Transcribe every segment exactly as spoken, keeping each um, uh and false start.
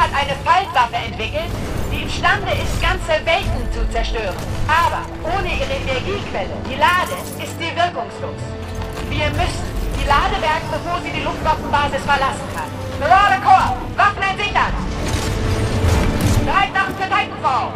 hat eine Faltwaffe entwickelt, die imstande ist, ganze Welten zu zerstören. Aber ohne ihre Energiequelle, die Lade, ist sie wirkungslos. Wir müssen die Lade bergen, bevor sie die Luftwaffenbasis verlassen kann. Marauder Corps, Waffen entsichern! Bereit machen für Titanfall!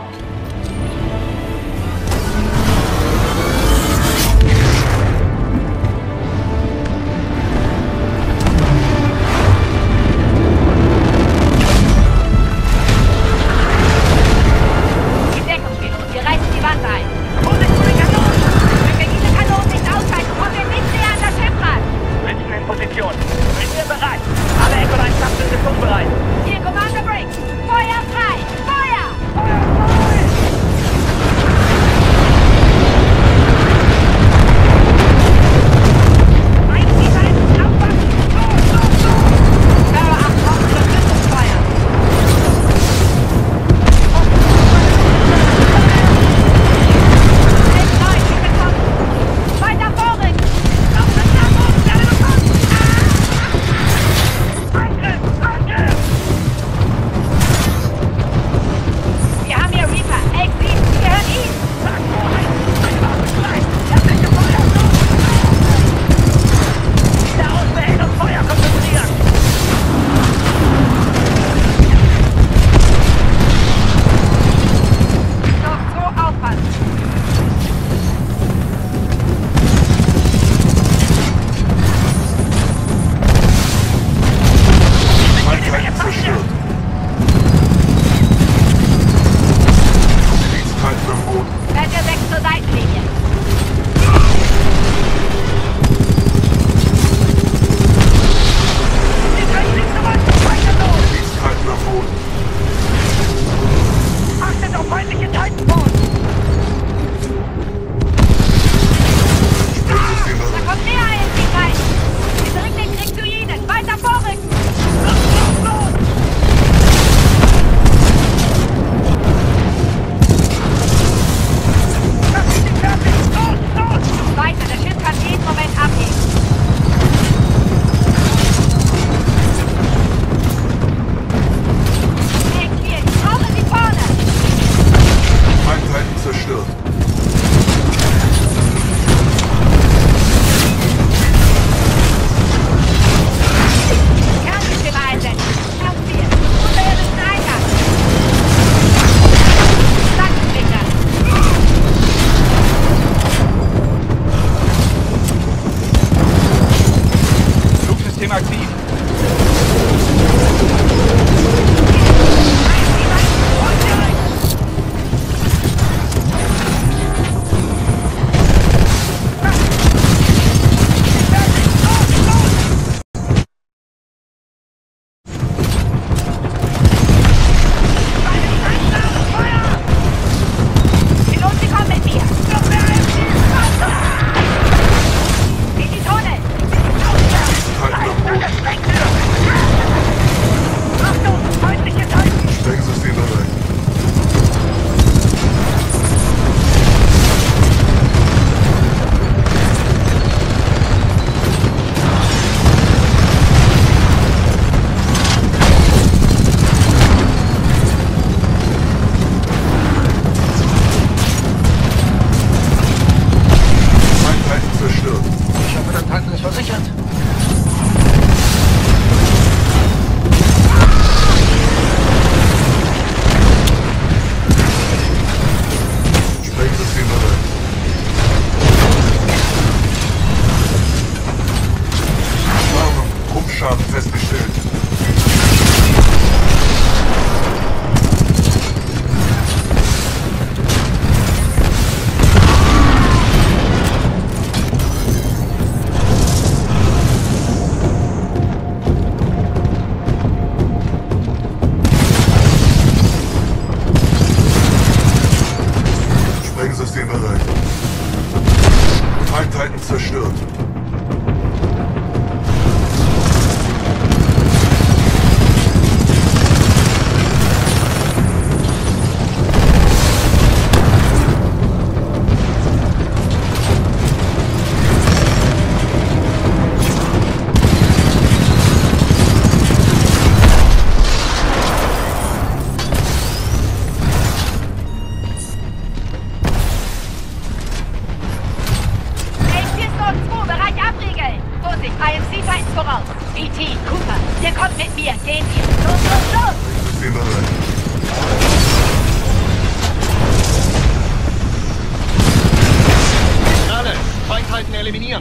Position. Sind wir bereit? Alle Echo-Line-Kapseln sind bereit. Hier, Commander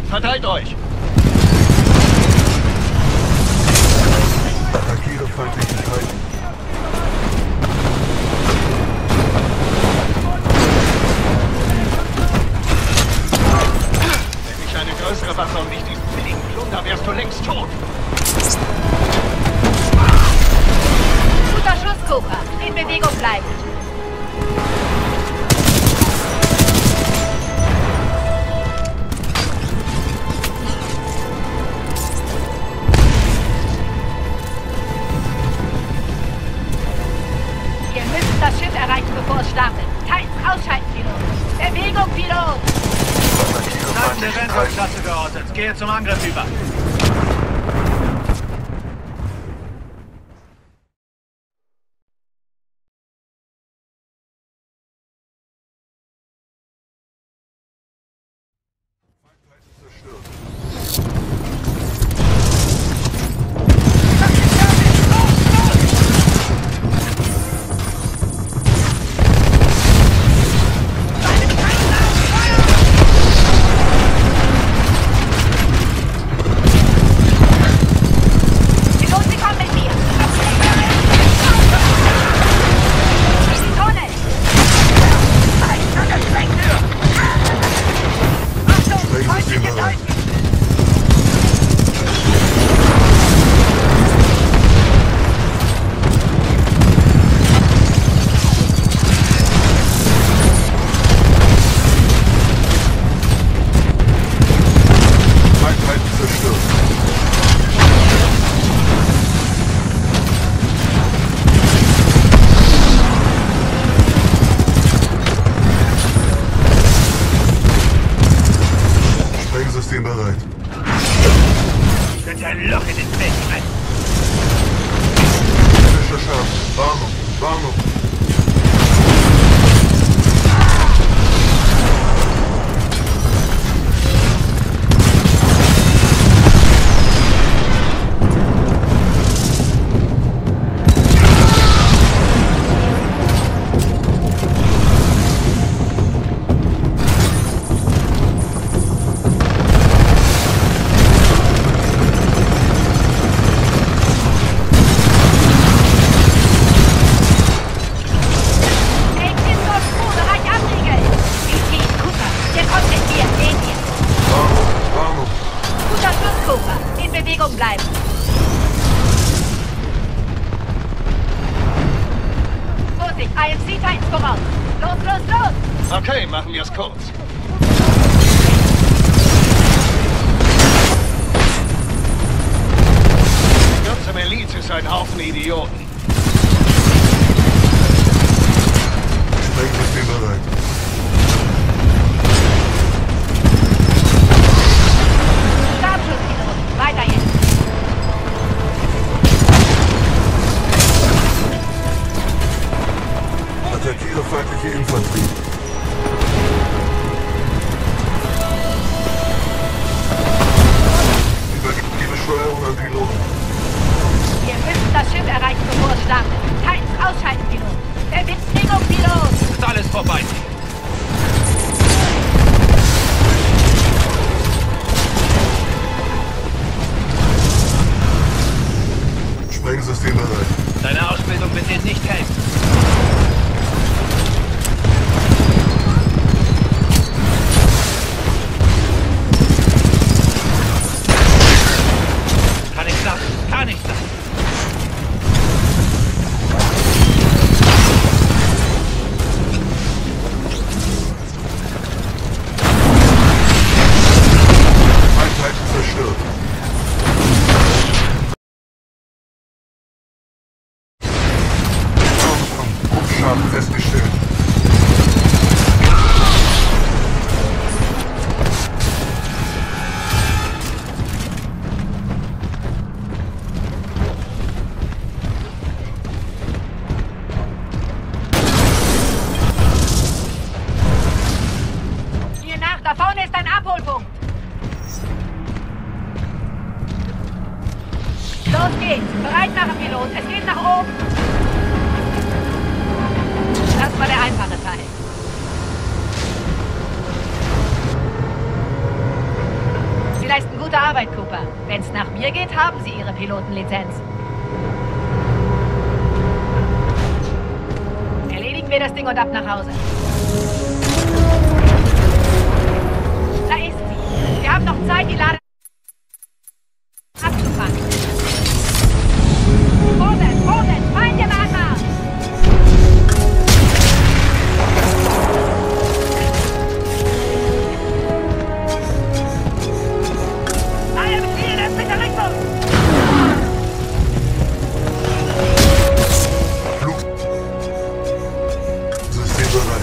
Verteilt euch! Attackiere feindliche Titan. Wenn ich eine größere Waffe und nicht diesen billigen Plunder, wärst du längst tot! Guter Schuss, Cooper. In Bewegung bleiben. Ihr müsst das Schiff erreichen, bevor es startet. Titans ausschalten, Pilot. Bewegung, Pilot! Seiten der Sendungsklasse geortet. Gehe zum Angriff über. Spreng bereit. Ich könnte ein Loch in den Feld rein. Fischer scharf. Warnung, Warnung. Bleiben. Vorsicht, I M C Titans voraus. Los, los, los! Okay, machen wir es kurz. Die ganze Miliz ist ein Haufen Idioten. Sprengsystem bereit. Startschuss, weiter jetzt. Attackiere feindliche Infanterie. Übergib die Beschleunigung an Piloten. Wir müssen das Schiff erreichen, bevor es startet. Titans ausschalten, Pilot. Bewegung, Pilot. Ist alles vorbei. Sprengsystem bereit. Deine Ausbildung wird dir nicht helfen. Kann nicht sein. Kann nicht sein. Einheit zerstört. Schaden festgestellt. Hier nach, da vorne ist ein Abholpunkt. Los geht's. Bereit machen, Pilot. Es geht nach oben. Das war der einfache Teil. nach mir geht, haben Sie Ihre Pilotenlizenz. Erledigen wir das Ding und ab nach Hause. Da ist sie. Wir haben noch Zeit, die Lade abzufangen. Vorwärts, vorwärts, Feinde im Anmarsch! Neue Befehle in der Richtung! Flugsystem bereit.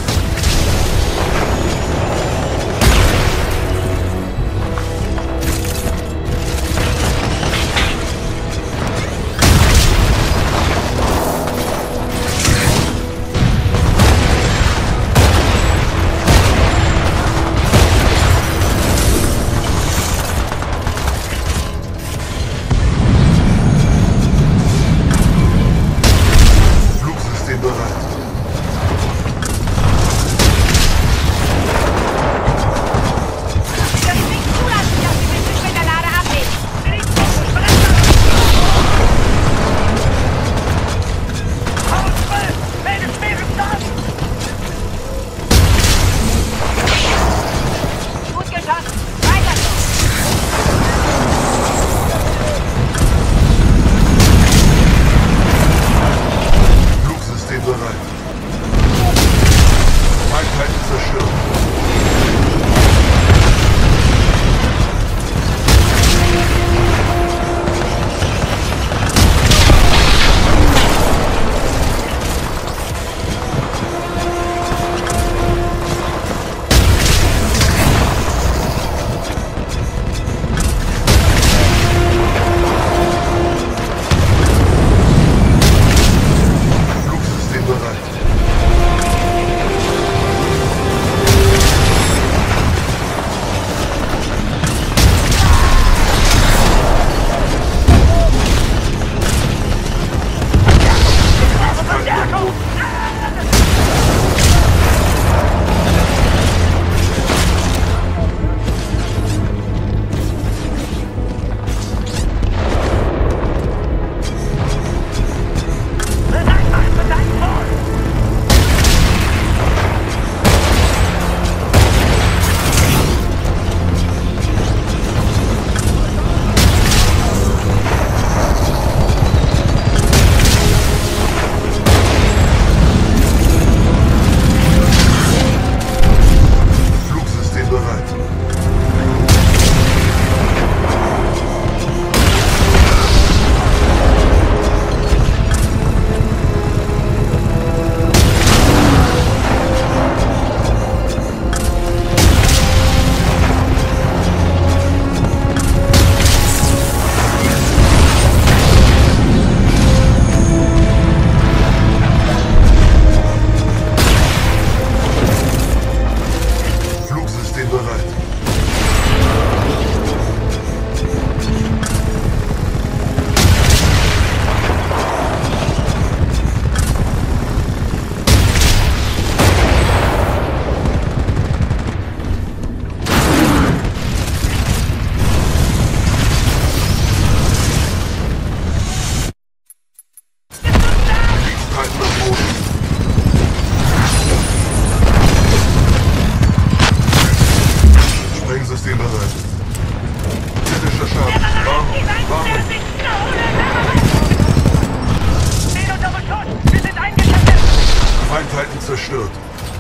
Feindheiten zerstört.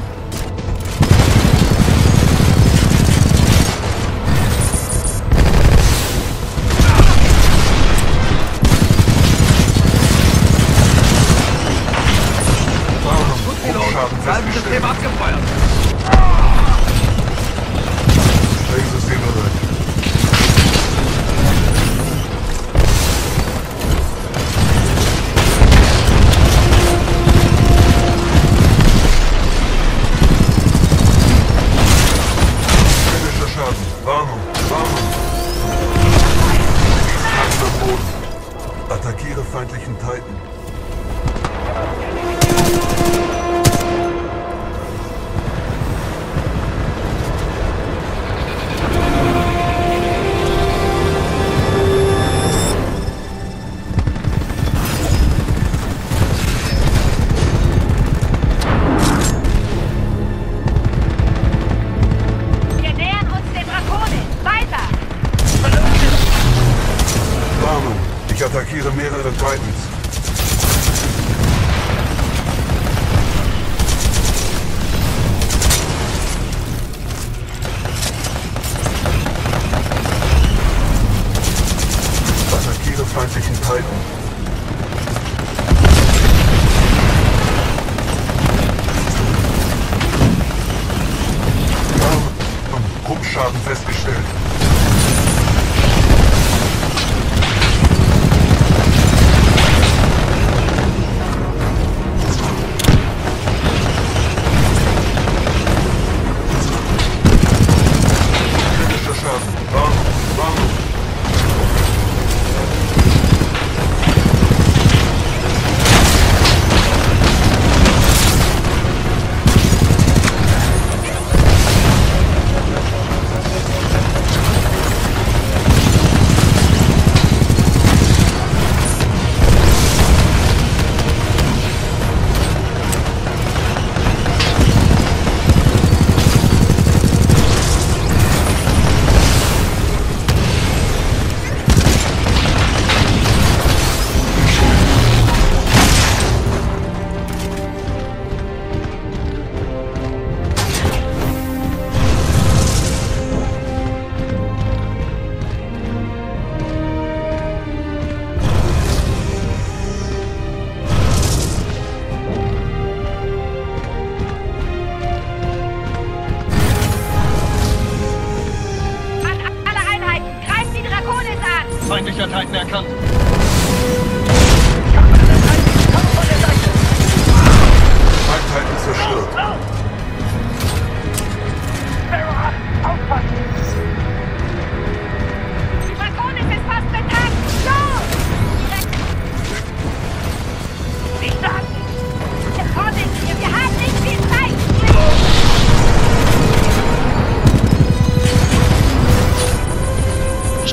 System abgefeuert. Spreng-System bereit. Kritischer Schaden. Warnung. Warnung. Angst am Boden. Attackiere feindlichen Titan.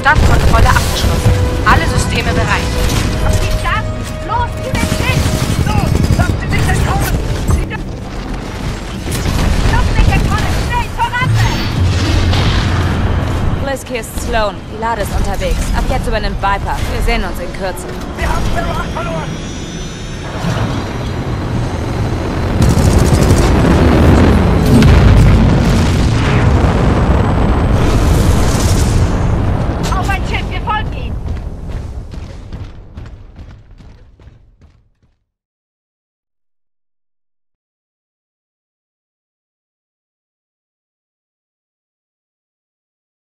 Standkontrolle abgeschlossen. Alle Systeme bereit. Auf die Straßen! Los, zu den Schiff! Los, lasst sie sich entkommen! Sie dürfen... Luftlichtkontrolle, schnell, voran! Blisk, hier ist Sloan. Die Lade ist unterwegs. Ab jetzt übernimmt Viper. Wir sehen uns in Kürze. Wir haben Zero acht verloren!